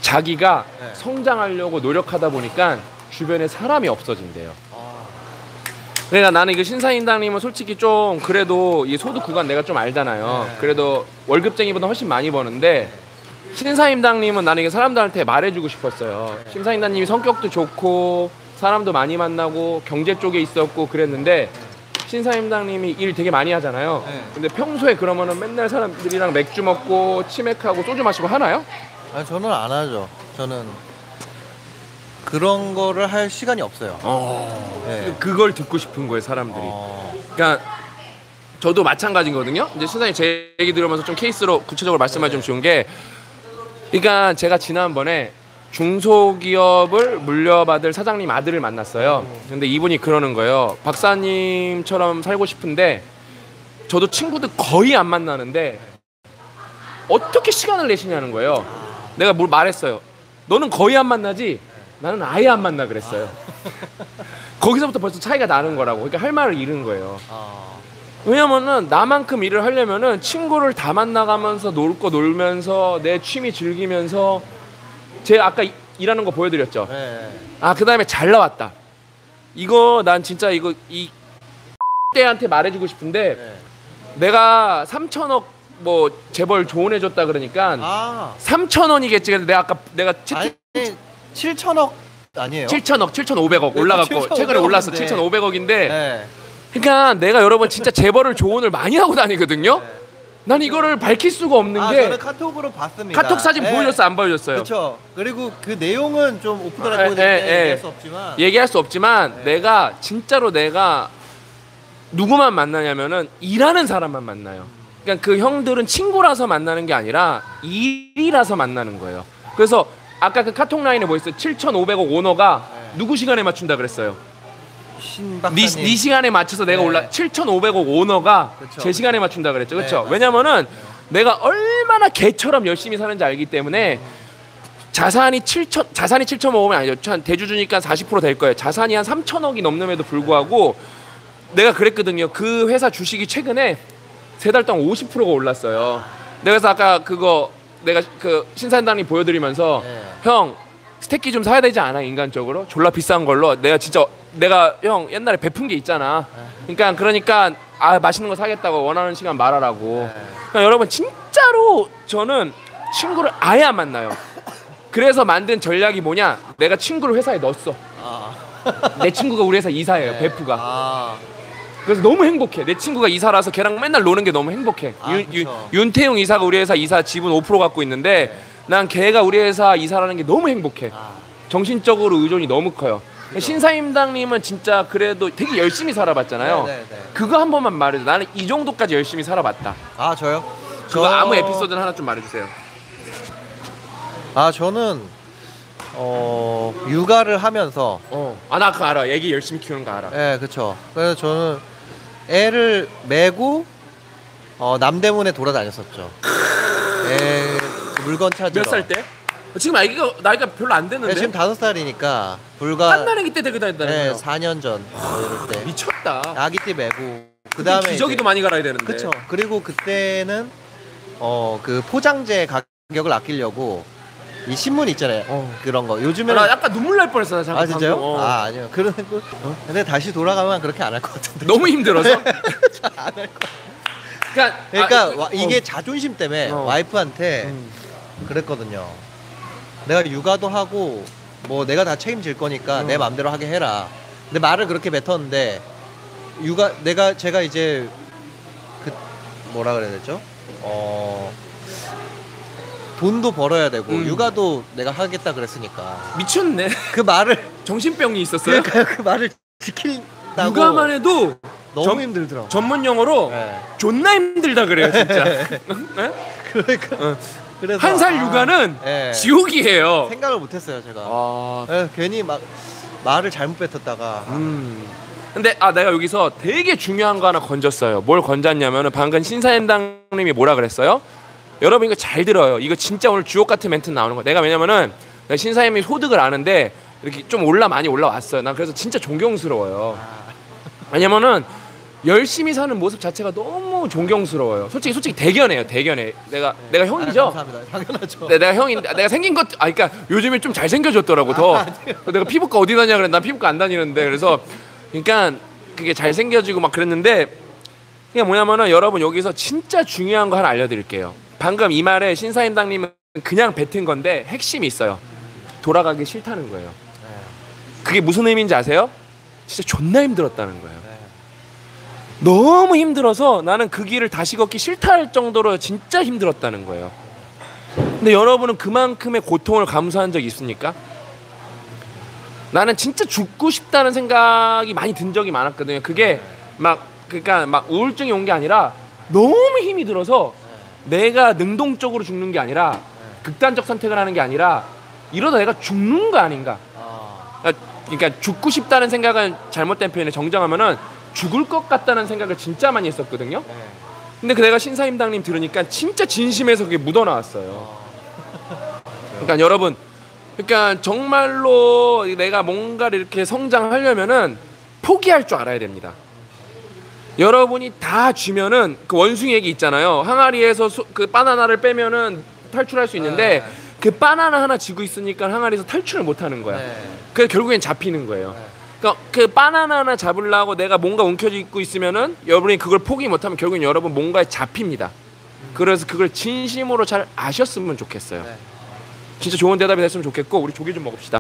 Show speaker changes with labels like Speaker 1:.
Speaker 1: 자기가 성장하려고 노력하다 보니까 주변에 사람이 없어진대요. 그러니까 나는 이거 신사임당님은 솔직히 좀 그래도 이 소득 구간 내가 좀 알잖아요. 그래도 월급쟁이보다 훨씬 많이 버는데 신사임당님은 나는 이게 사람들한테 말해주고 싶었어요. 신사임당님이 성격도 좋고 사람도 많이 만나고 경제 쪽에 있었고 그랬는데 신사임당님이 일 되게 많이 하잖아요. 근데 평소에 그러면은 맨날 사람들이랑 맥주 먹고 치맥하고 소주 마시고 하나요?
Speaker 2: 아니 저는 안 하죠. 저는 그런 거를 할 시간이 없어요. 네.
Speaker 1: 그걸 듣고 싶은 거예요, 사람들이. 그러니까 저도 마찬가지거든요. 이제 신사님 제 얘기 들으면서 좀 케이스로 구체적으로 말씀을 좀 주는 게, 그러니까 제가 지난번에 중소기업을 물려받을 사장님 아들을 만났어요. 근데 이분이 그러는 거예요. 박사님처럼 살고 싶은데 저도 친구들 거의 안 만나는데 어떻게 시간을 내시냐는 거예요. 내가 뭘 말했어요. 너는 거의 안 만나지? 나는 아예 안 만나 그랬어요. 거기서부터 벌써 차이가 나는 거라고. 그러니까 할 말을 잃은 거예요. 왜냐면은 나만큼 일을 하려면은 친구를 다 만나가면서 놀 거 놀면서 내 취미 즐기면서 제 아까 일하는 거 보여드렸죠. 아, 그 다음에 잘 나왔다. 이거 난 진짜 이거 이 때한테 말해주고 싶은데 내가 3천억 뭐 재벌 조언해줬다 그러니까 3천원이겠지. 근데 내가 아까 내가
Speaker 2: 아니 7천억 아니에요?
Speaker 1: 7천억, 7,500억 올라갔고 최근에 올랐어. 7,500억인데 그러니까 내가 여러분 진짜 재벌을 조언을 많이 하고 다니거든요. 난 이거를 밝힐 수가 없는 게
Speaker 2: 저는 카톡으로 봤습니다.
Speaker 1: 카톡 사진 보여줬어 안 보여줬어요?
Speaker 2: 그렇죠. 그리고 그 내용은 좀 오프 더 레코드 얘기할 수 없지만
Speaker 1: 얘기할 수 없지만 내가 진짜로 내가 누구만 만나냐면은 일하는 사람만 만나요. 그러니까 그 형들은 친구라서 만나는 게 아니라 일이라서 만나는 거예요. 그래서 아까 그 카톡 라인에 뭐 있어요? 7,500억 오너가 누구 시간에 맞춘다 그랬어요? 네 시간에 맞춰서 내가 올라 7,500억 오너가 제 시간에 맞춘다 그랬죠. 그렇죠? 왜냐면은 내가 얼마나 개처럼 열심히 사는지 알기 때문에 자산이 7,500은 아니죠. 한 대주주니까 40% 될 거예요. 자산이 한 3천억이 넘는에도 불구하고 내가 그랬거든요. 그 회사 주식이 최근에 3달 동안 50%가 올랐어요. 내가 그래서 아까 그거 내가 그 신사임당님 보여드리면서 형 스테이키 좀 사야 되지 않아? 인간적으로 졸라 비싼 걸로 내가 형 옛날에 베푼 게 있잖아. 그러니까 아 맛있는 거 사겠다고 원하는 시간 말하라고. 그러니까 여러분 진짜로 저는 친구를 아예 안 만나요. 그래서 만든 전략이 뭐냐? 내가 친구를 회사에 넣었어. 내 친구가 우리 회사 이사예요. 베프가. 그래서 너무 행복해. 내 친구가 이사라서 걔랑 맨날 노는 게 너무 행복해. 윤태용 이사가 우리 회사 이사 지분 5% 갖고 있는데 난 걔가 우리 회사 이사라는 게 너무 행복해. 정신적으로 의존이 너무 커요. 신사임당님은 진짜 그래도 되게 열심히 살아봤잖아요. 그거 한 번만 말해줘. 나는 이 정도까지 열심히 살아봤다.
Speaker 2: 아 저요?
Speaker 1: 그거 아무 에피소드 하나 좀 말해주세요.
Speaker 2: 아 저는 육아를 하면서
Speaker 1: 나 그거 알아. 애기 열심히 키우는 거 알아.
Speaker 2: 네 그쵸. 그래서 저는 애를 메고 남대문에 돌아다녔었죠. 애 물건 찾으러.
Speaker 1: 몇 살 때? 지금 아기가 나이가 별로 안 됐는데?
Speaker 2: 네, 지금 5살이니까 불과
Speaker 1: 한나라기 때 데리고 다녔다는 거예요?
Speaker 2: 4년 전 이럴 때
Speaker 1: 미쳤다.
Speaker 2: 아기띠 메고 그 다음에
Speaker 1: 기저귀도 많이 갈아야 되는데.
Speaker 2: 그쵸. 그리고 그때는 그 포장재 가격을 아끼려고 이 신문 있잖아요. 그런 거 요즘에는
Speaker 1: 나 약간 눈물 날 뻔했어. 나 잠깐.
Speaker 2: 아 진짜요? 아니요. 근데 다시 돌아가면 그렇게 안 할 것 같은데.
Speaker 1: 너무 힘들어서?
Speaker 2: 안 할 것. 그러니까 이게 자존심 때문에 와이프한테 그랬거든요. 내가 육아도 하고 뭐 내가 다 책임질 거니까 내 마음대로 하게 해라. 근데 말을 그렇게 뱉었는데 제가 이제 그 뭐라 그래야 되죠? 돈도 벌어야 되고 육아도 내가 하겠다 그랬으니까
Speaker 1: 미쳤네.
Speaker 2: 그 말을
Speaker 1: 정신병이 있었어요?
Speaker 2: 그러니까 그 말을 지킨다고
Speaker 1: 육아만 해도
Speaker 2: 너무 힘들더라고.
Speaker 1: 전문 용어로 존나 힘들다 그래요 진짜.
Speaker 2: 그러니까 그래서
Speaker 1: 한 살 육아는 지옥이에요.
Speaker 2: 생각을 못했어요 제가. 괜히 막 말을 잘못 뱉었다가.
Speaker 1: 근데 내가 여기서 되게 중요한 거 하나 건졌어요. 뭘 건졌냐면은 방금 신사임당님이 뭐라 그랬어요? 여러분 이거 잘 들어요. 이거 진짜 오늘 주옥 같은 멘트 나오는 거야. 내가 왜냐면은 신사임이 소득을 아는데 이렇게 좀 많이 올라왔어요. 난 그래서 진짜 존경스러워요. 왜냐면은 열심히 사는 모습 자체가 너무 존경스러워요. 솔직히 대견해요. 내가 형이죠.
Speaker 2: 감사합니다. 당연하죠.
Speaker 1: 내가 형인데 내가 생긴 것 그러니까 요즘에 좀 잘생겨졌더라고 더. 내가 피부과 어디 다냐 그래. 난 피부과 안 다니는데 그래서 그러니까 그게 잘생겨지고 막 그랬는데 그게 뭐냐면은 여러분 여기서 진짜 중요한 거 하나 알려드릴게요. 방금 이 말에 신사임당님은 그냥 뱉은 건데 핵심이 있어요. 돌아가기 싫다는 거예요. 그게 무슨 의미인지 아세요? 진짜 존나 힘들었다는 거예요. 너무 힘들어서 나는 그 길을 다시 걷기 싫다 할 정도로 진짜 힘들었다는 거예요. 근데 여러분은 그만큼의 고통을 감수한 적이 있습니까? 나는 진짜 죽고 싶다는 생각이 많이 든 적이 많았거든요. 그게 그러니까 막 우울증이 온 게 아니라 너무 힘이 들어서 내가 능동적으로 죽는 게 아니라 극단적 선택을 하는 게 아니라 이러다 내가 죽는 거 아닌가. 그러니까 죽고 싶다는 생각은 잘못된 표현에 정정하면은 죽을 것 같다는 생각을 진짜 많이 했었거든요. 근데 내가 신사임당님 들으니까 진짜 진심에서 그게 묻어나왔어요. 그러니까 여러분, 그러니까 정말로 내가 뭔가를 이렇게 성장하려면은 포기할 줄 알아야 됩니다. 여러분이 다 쥐면은 그 원숭이 얘기 있잖아요. 항아리에서 그 바나나를 빼면은 탈출할 수 있는데 그 바나나 하나 쥐고 있으니까 항아리에서 탈출을 못 하는 거야. 그래서 결국엔 잡히는 거예요. 그러니까 그 바나나 하나 잡으려고 내가 뭔가 움켜쥐고 있으면은 여러분이 그걸 포기 못하면 결국엔 여러분 뭔가에 잡힙니다. 그래서 그걸 진심으로 잘 아셨으면 좋겠어요. 진짜 좋은 대답이 됐으면 좋겠고 우리 조개 좀 먹읍시다.